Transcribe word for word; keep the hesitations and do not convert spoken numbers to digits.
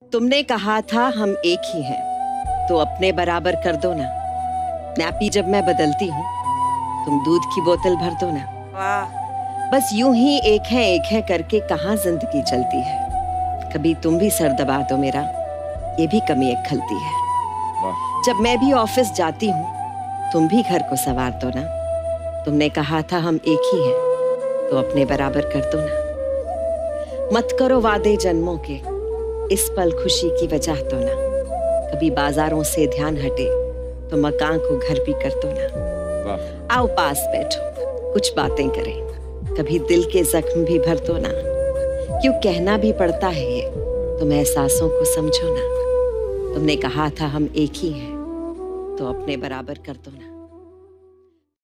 तुमने कहा था हम एक ही हैं, तो अपने बराबर कर दो ना। नैपी जब मैं बदलती हूँ, तुम दूध की बोतल भर दो ना। वाह। बस यूं ही एक है एक है करके कहाँ जिंदगी चलती है। कभी तुम भी सर दबा दो मेरा, ये भी कमी एक खलती है। वाह। जब मैं भी ऑफिस जाती हूँ, तुम भी घर को संवार दो ना। तुमने कहा था हम एक ही हैं, तो अपने बराबर कर दो ना। मत करो वादे जन्मों के, इस पल खुशी की वजह तो ना। कभी बाजारों से ध्यान हटे, तो मकान को घर भी कर दो ना। वाह। आओ पास बैठो, कुछ बातें करें, कभी दिल के जख्म भी भर दो ना। क्यों कहना भी पड़ता है ये, तुम एहसासों को समझो ना। तुमने कहा था हम एक ही हैं, तो अपने बराबर कर दो ना।